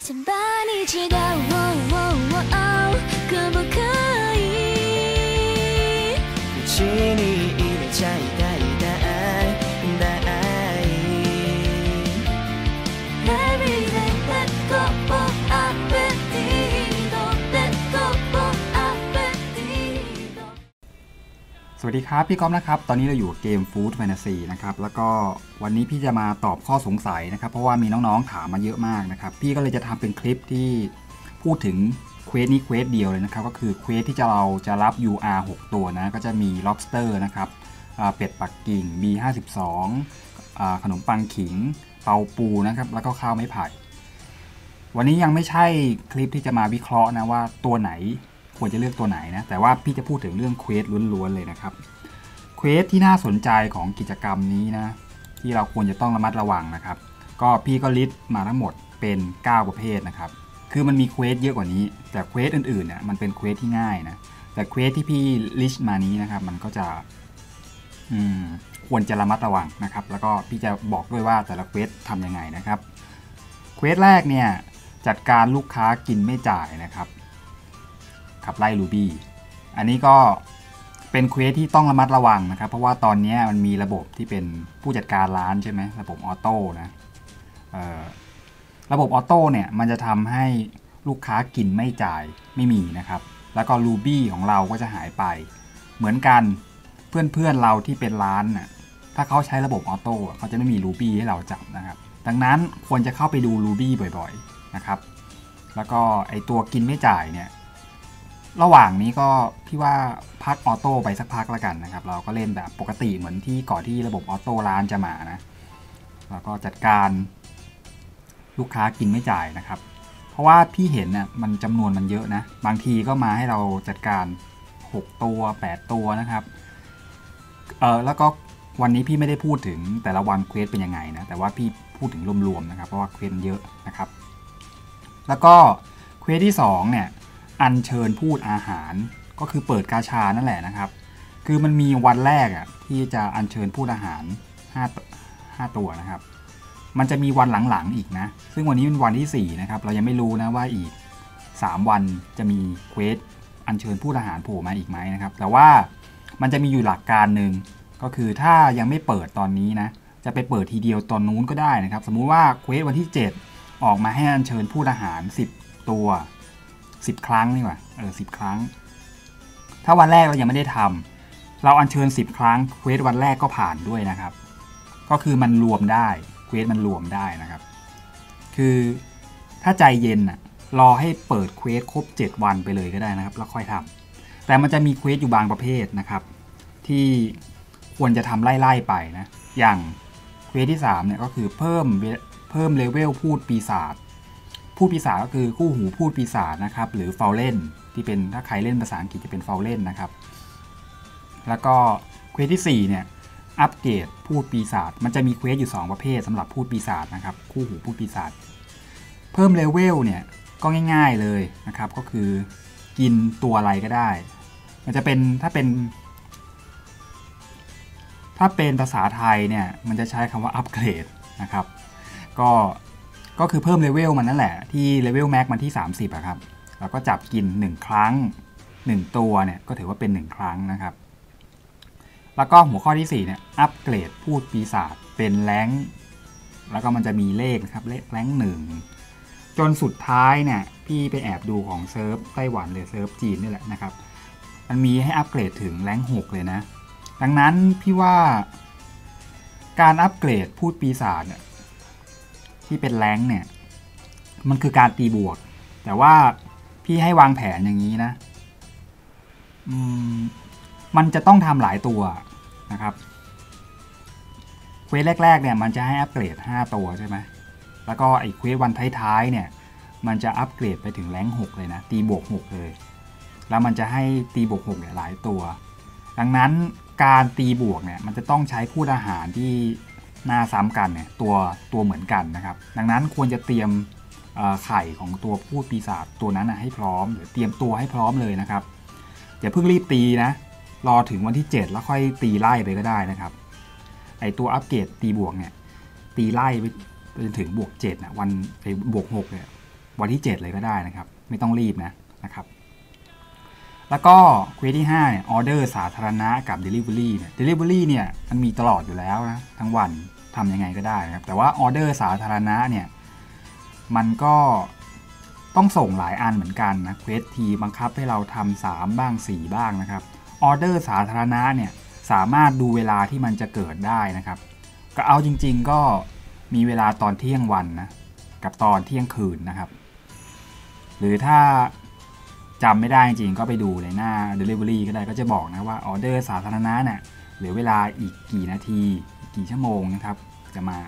ฉันบ้านี่จะได้可不可以うちに入れちゃいたいだい Everyday let go for appetito let go for appetito สวัสดีครับพี่ก๊อฟนะครับตอนนี้เราอยู่เกม Food Fantasy นะครับแล้วก็วันนี้พี่จะมาตอบข้อสงสัยนะครับเพราะว่ามีน้องๆถามมาเยอะมากนะครับพี่ก็เลยจะทำเป็นคลิปที่พูดถึงเควสนี้เควสเดียวเลยนะครับก็คือเควสที่เราจะรับ UR 6 ตัวนะก็จะมี lobster นะครับเป็ดปักกิ่ง B52 ขนมปังขิงเปาปูนะครับแล้วก็ข้าวไม้ไผ่วันนี้ยังไม่ใช่คลิปที่จะมาวิเคราะห์นะว่าตัวไหนควรจะเลือกตัวไหนนะแต่ว่าพี่จะพูดถึงเรื่องเควสล้วนๆเลยนะครับเควสที่น่าสนใจของกิจกรรมนี้นะที่เราควรจะต้องระมัดระวังนะครับก็พี่ก็ลิสต์มาทั้งหมดเป็น9ประเภทนะครับคือมันมีเควสเยอะกว่านี้แต่เควสอื่นๆเนี่ยมันเป็นเควสที่ง่ายนะแต่เควสที่พี่ลิสต์มานี้นะครับมันก็จะควรจะระมัดระวังนะครับแล้วก็พี่จะบอกด้วยว่าแต่ละเควสทำยังไงนะครับเควสแรกเนี่ยจัดการลูกค้ากินไม่จ่ายนะครับขับไล่รูบี้อันนี้ก็เป็นเควสที่ต้องระมัดระวังนะครับเพราะว่าตอนนี้มันมีระบบที่เป็นผู้จัดการร้านใช่ไหมระบบออโต้นะระบบออโต้เนี่ยมันจะทำให้ลูกค้ากินไม่จ่ายไม่มีนะครับแล้วก็รูบี้ของเราก็จะหายไปเหมือนกันเพื่อนเราที่เป็นร้านน่ะถ้าเขาใช้ระบบออโต้เขาจะไม่มีรูบี้ให้เราจับนะครับดังนั้นควรจะเข้าไปดูรูบี้บ่อยๆนะครับแล้วก็ไอตัวกินไม่จ่ายเนี่ยระหว่างนี้ก็พี่ว่าพักออโต้ไปสักพักแล้วกันนะครับเราก็เล่นแบบปกติเหมือนที่ก่อนที่ระบบออโต้ร้านจะมานะแล้วก็จัดการลูกค้ากินไม่จ่ายนะครับเพราะว่าพี่เห็นน่ะมันจำนวนมันเยอะนะบางทีก็มาให้เราจัดการ6ตัว8ตัวนะครับแล้วก็วันนี้พี่ไม่ได้พูดถึงแต่ละวันเควสเป็นยังไงนะแต่ว่าพี่พูดถึงรวมๆนะครับเพราะว่าเควสเยอะนะครับแล้วก็เควสที่2เนี่ยอัญเชิญพูดอาหารก็คือเปิดกาชานั่นแหละนะครับคือมันมีวันแรกที่จะอัญเชิญพูดอาหาร5ตัวนะครับมันจะมีวันหลังๆอีกนะซึ่งวันนี้เป็นวันที่4นะครับเรายังไม่รู้นะว่าอีก3วันจะมีเควสอัญเชิญพูดอาหารโผล่มาอีกไหมนะครับแต่ว่ามันจะมีอยู่หลักการหนึ่งก็คือถ้ายังไม่เปิดตอนนี้นะจะไปเปิดทีเดียวตอนนู้นก็ได้นะครับสมมุติว่าเควสวันที่7ออกมาให้อัญเชิญพูดอาหาร10ตัว10ครั้งนี่หว่า10ครั้งถ้าวันแรกเรายังไม่ได้ทำเราอัญเชิญ10ครั้งเควสวันแรกก็ผ่านด้วยนะครับก็คือมันรวมได้เควสมันรวมได้นะครับคือถ้าใจเย็นรอให้เปิดเควสครบ7วันไปเลยก็ได้นะครับแล้วค่อยทำแต่มันจะมีเควสอยู่บางประเภทนะครับที่ควรจะทำไล่ๆไปนะอย่างเควสที่3เนี่ยก็คือเพิ่มเลเวลพูดปีศาจพูดปีศาจก็คือคู่หูพูดปีศาจนะครับหรือฟาวเล่นที่เป็นถ้าใครเล่นภาษาอังกฤษจะเป็นฟาวเล่นนะครับแล้วก็เควสที่4เนี่ยอัปเกรดพูดปีศาจมันจะมีเควสอยู่2ประเภทสำหรับพูดปีศาจนะครับคู่หูพูดปีศาจเพิ่มเลเวลเนี่ยก็ง่ายๆเลยนะครับก็คือกินตัวอะไรก็ได้มันจะเป็นถ้าเป็นภาษาไทยเนี่ยมันจะใช้คำว่าอัปเกรดนะครับก็คือเพิ่มเลเวลมันนั่นแหละที่เลเวลแม็กมันที่30อะครับแล้วก็จับกิน1ครั้ง1ตัวเนี่ยก็ถือว่าเป็น1ครั้งนะครับแล้วก็หัวข้อที่4เนี่ยอัปเกรดพูดปีศาจเป็นแรงค์แล้วก็มันจะมีเลขนะครับเลขแรงค์1จนสุดท้ายเนี่ยพี่ไปแอบดูของเซิร์ฟไต้หวันหรือเซิร์ฟจีนนี่แหละนะครับมันมีให้อัปเกรดถึงแรงค์6เลยนะดังนั้นพี่ว่าการอัปเกรดพูดปีศาจเนี่ยที่เป็นแรงค์เนี่ยมันคือการตีบวกแต่ว่าพี่ให้วางแผนอย่างนี้นะมันจะต้องทำหลายตัวนะครับเควสแรกๆเนี่ยมันจะให้อัปเกรด5ตัวใช่ไหมแล้วก็ไอ้เควสวันท้ายๆเนี่ยมันจะอัปเกรดไปถึงแรงค์6เลยนะตีบวก6เลยแล้วมันจะให้ตีบวก6เนี่ยหลายตัวดังนั้นการตีบวกเนี่ยมันจะต้องใช้พูดอาหารที่หน้าซ้ำกันเนี่ยตัวเหมือนกันนะครับดังนั้นควรจะเตรียมไข่ของตัวพูดปีศาจตัวนั้นให้พร้อมหรือเตรียมตัวให้พร้อมเลยนะครับอย่าเพิ่งรีบตีนะรอถึงวันที่7แล้วค่อยตีไล่ไปก็ได้นะครับไอตัวอัปเกรดตีบวกเนี่ยตีไล่ไปจนถึงบวก7นะวันไอบวก6เนี่ยวันที่ 7 เลยก็ได้นะครับไม่ต้องรีบนะครับแล้วก็เควสที่5เนี่ยออเดอร์สาธารณะกับ Delivery เนี่ย Delivery เนี่ยมันมีตลอดอยู่แล้วนะทั้งวันทำยังไงก็ได้นะครับแต่ว่าออเดอร์สาธารณะเนี่ยมันก็ต้องส่งหลายอันเหมือนกันนะเควสทีบังคับให้เราทำ3บ้าง4บ้างนะครับออเดอร์สาธารณะเนี่ยสามารถดูเวลาที่มันจะเกิดได้นะครับก็เอาจริงๆก็มีเวลาตอนเที่ยงวันนะกับตอนเที่ยงคืนนะครับหรือถ้าจำไม่ได้จริงก็ไปดูในหน้า Delivery ก็ได้ก็จะบอกนะว่าออเดอร์สาธารณะเนี่ยเหลือเวลาอีกกี่นาทีกี่ชั่วโมงนะครับจะมา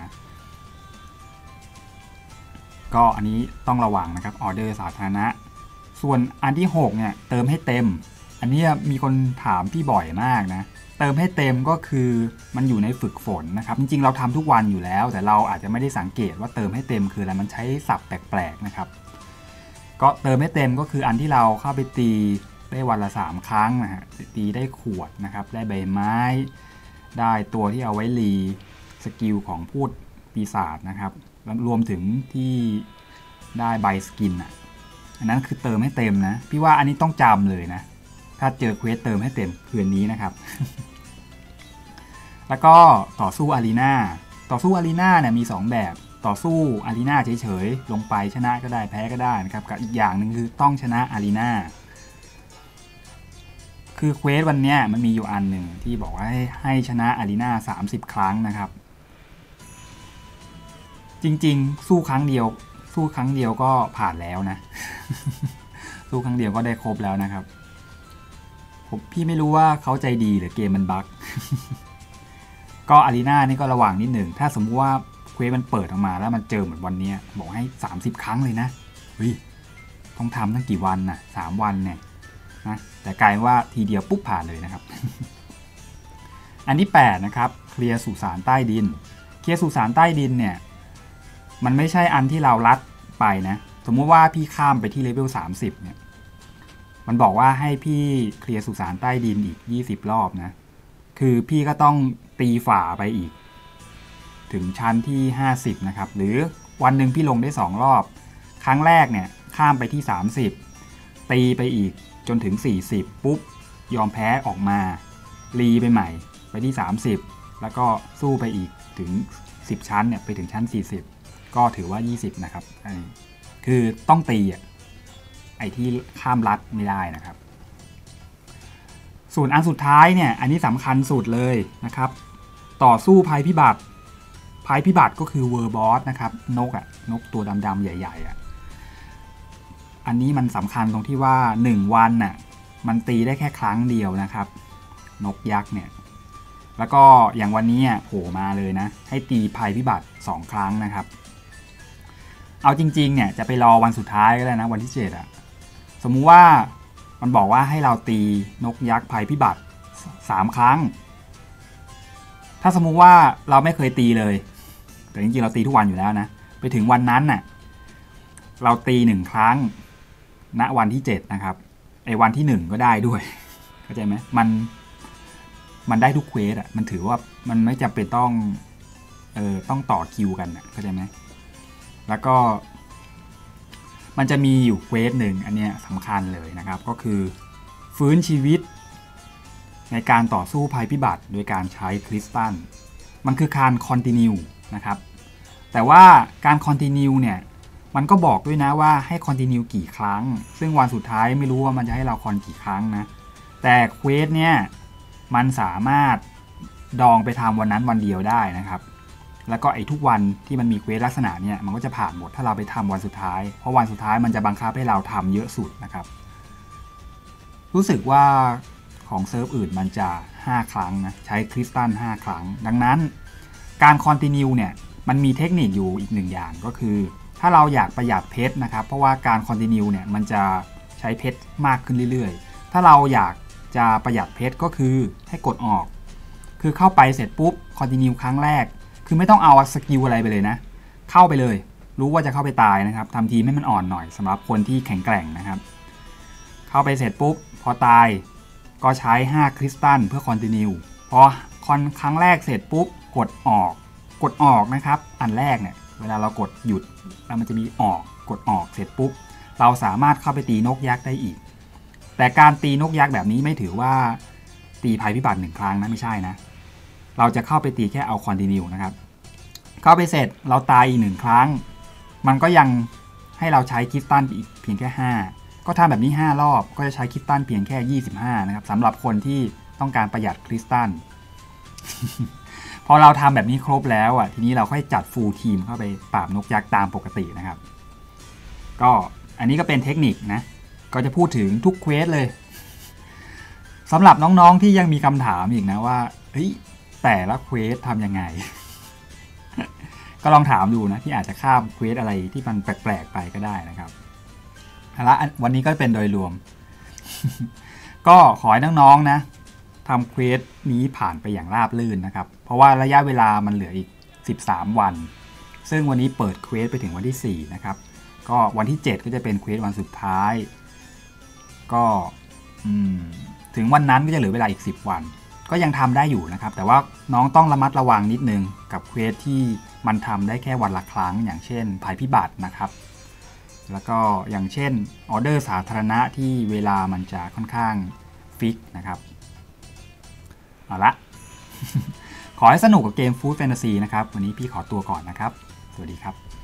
ก็อันนี้ต้องระวังนะครับออเดอร์สาธารณะส่วนอันที่6เนี่ยเติมให้เต็มอันนี้มีคนถามพี่บ่อยมากนะเติมให้เต็มก็คือมันอยู่ในฝึกฝนนะครับจริงๆเราทำทุกวันอยู่แล้วแต่เราอาจจะไม่ได้สังเกตว่าเติมให้เต็มคืออะไรมันใช้ศัพท์แปลกๆนะครับก็เติมให้เต็มก็คืออันที่เราเข้าไปตีได้วันละ3ครั้งนะฮะตีได้ขวดนะครับได้ใบไม้ได้ตัวที่เอาไว้รีสกิลของพูดปีศาจนะครับรวมถึงที่ได้ใบสกินอ่ะอันนั้นคือเติมให้เต็มนะพี่ว่าอันนี้ต้องจำเลยนะถ้าเจอเควสเติมให้เต็มคืนนี้นะครับ แล้วก็ต่อสู้อารีนาเนี่ยมี2แบบต่อสู้อารีนาเฉยๆลงไปชนะก็ได้แพ้ก็ได้นะครับกับอีกอย่างหนึ่งคือต้องชนะอารีนาคือเควสวันนี้มันมีอยู่อันหนึ่งที่บอกว่าให้ชนะอารีนา30 ครั้งนะครับจริงๆสู้ครั้งเดียวก็ผ่านแล้วนะ สู้ครั้งเดียวก็ได้ครบแล้วนะครับพี่ไม่รู้ว่าเขาใจดีหรือเกมมันบั๊ก ก็อารีนานี่ก็ระวังนิดหนึ่งถ้าสมมติว่าเควสมันเปิดออกมาแล้วมันเจอเหมือนวันนี้บอกให้30 ครั้งเลยนะเฮ้ยต้องทำตั้งกี่วันน่ะ3 วันเนี่ยนะแต่กลายว่าทีเดียวปุ๊บผ่านเลยนะครับ อันที่8นะครับเคลียร์สุสานใต้ดินเคลียร์สุสานใต้ดินเนี่ยมันไม่ใช่อันที่เราลัดไปนะสมมุติว่าพี่ข้ามไปที่เลเวล30เนี่ยมันบอกว่าให้พี่เคลียร์สุสานใต้ดินอีก20 รอบนะคือพี่ก็ต้องตีฝาไปอีกถึงชั้นที่50นะครับหรือวันหนึ่งพี่ลงได้2 รอบครั้งแรกเนี่ยข้ามไปที่30ตีไปอีกจนถึง40ปุ๊บยอมแพ้ออกมารีไปใหม่ไปที่30แล้วก็สู้ไปอีกถึง10 ชั้นเนี่ยไปถึงชั้น40ก็ถือว่า20นะครับคือต้องตีไอ้ที่ข้ามลัดไม่ได้นะครับส่วนอันสุดท้ายเนี่ยอันนี้สำคัญสุดเลยนะครับต่อสู้ภัยพิบัติก็คือเวอร์บอสนะครับนกตัวดำๆใหญ่ๆอันนี้มันสำคัญตรงที่ว่า1 วันน่ะมันตีได้แค่ครั้งเดียวนะครับนกยักษ์เนี่ยแล้วก็อย่างวันนี้โผล่มาเลยนะให้ตีภัยพิบัติ2 ครั้งนะครับเอาจริงๆเนี่ยจะไปรอวันสุดท้ายก็ได้นะวันที่7สมมุติว่ามันบอกว่าให้เราตีนกยักษ์ภัยพิบัติ3 ครั้งถ้าสมมุติว่าเราไม่เคยตีเลยแต่จริงๆเราตีทุกวันอยู่แล้วนะไปถึงวันนั้นน่ะเราตี1 ครั้งณวันที่7นะครับไอ้วันที่1ก็ได้ด้วยเข้าใจไหมมันได้ทุกเควสมันถือว่ามันไม่จำเป็นต้องต่อคิวกันเข้าใจไหมแล้วก็มันจะมีอยู่เควสหนึ่งอันนี้สำคัญเลยนะครับก็คือฟื้นชีวิตในการต่อสู้ภัยพิบัติโดยการใช้คริสตัลมันคือการคอนติเนียนะครับแต่ว่าการคอนติเนียเนี่ยมันก็บอกด้วยนะว่าให้คอนติเนียกี่ครั้งซึ่งวันสุดท้ายไม่รู้ว่ามันจะให้เราคอนกี่ครั้งนะแต่เควสเนี่ยมันสามารถดองไปทำวันนั้นวันเดียวได้นะครับแล้วก็ไอ้ทุกวันที่มันมีเควสลักษณะเนี่ยมันก็จะผ่านหมดถ้าเราไปทำวันสุดท้ายเพราะวันสุดท้ายมันจะบังคับให้เราทำเยอะสุดนะครับรู้สึกว่าของเซิร์ฟอื่นมันจะ5 ครั้งนะใช้คริสตัล5 ครั้งดังนั้นการคอนติเนียเนี่ยมันมีเทคนิคอยู่อีก1 อย่างก็คือถ้าเราอยากประหยัดเพชรนะครับเพราะว่าการคอนติเนียเนี่ยมันจะใช้เพชรมากขึ้นเรื่อยๆถ้าเราอยากจะประหยัดเพชรก็คือให้กดออกคือเข้าไปเสร็จปุ๊บคอนติเนียครั้งแรกคือไม่ต้องเอาสกิลอะไรไปเลยนะเข้าไปเลยรู้ว่าจะเข้าไปตายนะครับทำทีให้มันอ่อนหน่อยสำหรับคนที่แข็งแกร่งนะครับเข้าไปเสร็จปุ๊บพอตายก็ใช้5 คริสตัลเพื่อคอนติเนียพอครั้งแรกเสร็จปุ๊บกดออกนะครับอันแรกเนี่ยเวลาเรากดหยุดแล้วมันจะมีออกกดออกเสร็จปุ๊บเราสามารถเข้าไปตีนกยักษ์ได้อีกแต่การตีนกยักษ์แบบนี้ไม่ถือว่าตีภัยพิบัติ1ครั้งนะไม่ใช่นะเราจะเข้าไปตีแค่เอาคอนติเนียนะครับเข้าไปเสร็จเราตายอีก1ครั้งมันก็ยังให้เราใช้คริสตัลอีกเพียงแค่5ก็ทำแบบนี้5รอบก็จะใช้คริสตัลเพียงแค่25นะครับสำหรับคนที่ต้องการประหยัดคริสตัล พอเราทำแบบนี้ครบแล้วอ่ะทีนี้เราค่อยจัดฟูลทีมเข้าไปปราบนกยักษ์ตามปกตินะครับก็อันนี้ก็เป็นเทคนิคนะก็จะพูดถึงทุกเควสเลยสำหรับน้องๆที่ยังมีคำถามอีกนะว่าเฮ้ยแต่ละเควสทำยังไง ก็ลองถามดูนะที่อาจจะข้ามเควสอะไรที่มันแปลกๆไปก็ได้นะครับแล้ววันนี้ก็เป็นโดยรวม ก็ขอให้น้องๆนะทำเควสนี้ผ่านไปอย่างราบรื่นนะครับเพราะว่าระยะเวลามันเหลืออีก13วันซึ่งวันนี้เปิดเควสไปถึงวันที่4นะครับก็วันที่7ก็จะเป็นเควสวันสุดท้ายก็ถึงวันนั้นก็จะเหลือเวลาอีก10วันก็ยังทำได้อยู่นะครับแต่ว่าน้องต้องระมัดระวังนิดนึงกับเควสที่มันทำได้แค่วันละครั้งอย่างเช่นภัยพิบัตินะครับแล้วก็อย่างเช่นออเดอร์สาธารณะที่เวลามันจะค่อนข้างฟิกนะครับเอาละ ขอให้สนุกกับเกมฟู้ดแฟนตาซีนะครับวันนี้พี่ขอตัวก่อนนะครับสวัสดีครับ